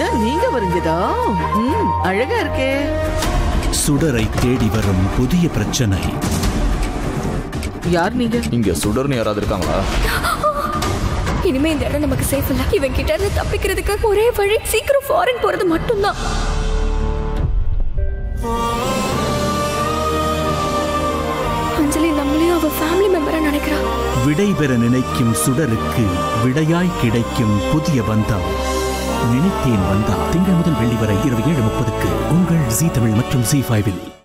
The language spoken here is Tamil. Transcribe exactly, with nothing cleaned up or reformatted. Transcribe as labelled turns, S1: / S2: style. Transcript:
S1: இதான் நீங்க வரைஞ்சதா? ம், அழகா இருக்கே.
S2: சுடரை தேடி வரும் புதிய பிரச்சனை.
S1: யார் நீங்க?
S3: இங்க சுடர்னு யாராவது இருக்காங்களா?
S4: இனிமே இந்த இடம் நமக்கு சேஃப் இல்ல. இவன் கிட்ட இருந்து தப்பிக்கிறதுக்கு ஒரே வழி சீக்கிரம் ஃபாரின் போறது மட்டும்தான். அஞ்சலி நம்மளையும் அவ ஃபேமிலி மெம்பரா நினைக்கிறா.
S2: விடை பெற நினைக்கும் சுடருக்கு விடையாய் கிடைக்கும் புதிய பந்தம். நினைத்தேன் வந்தா திங்கள் முதல் வெள்ளி வரை இரவு ஏழு முப்பதுக்கு உங்கள் ஜீ தமிழ் மற்றும் ஜீ ஃபைவில்.